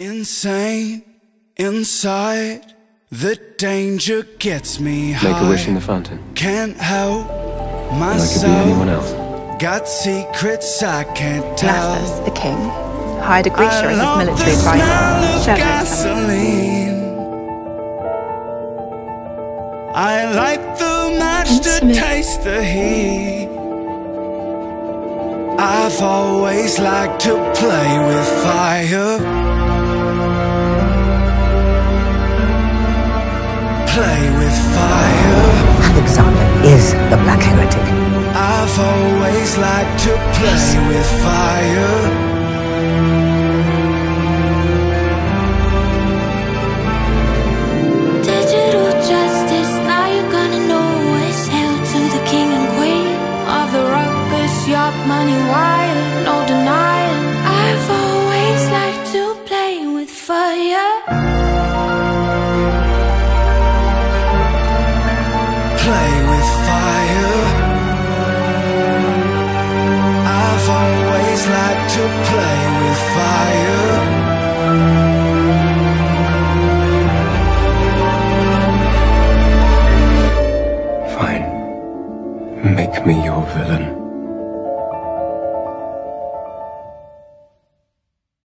Insane inside, the danger gets me high. Make a wish in the fountain. Can't help And I could be myself. anyone else. Got secrets I can't tell. Nessus, the king, hired a greaser I as his love military the smell advisor. of gasoline. I like the match to taste the heat. I've always liked to play with fire. Play with fire. Alexander is the Black Heretic. I've always liked to play with fire. Digital justice, now you're gonna know it's hail to the king and queen of the ruckus, yacht money wired, no denying. I've always liked to play with fire. Play with fire. I've always liked to play with fire. Fine. Make me your villain.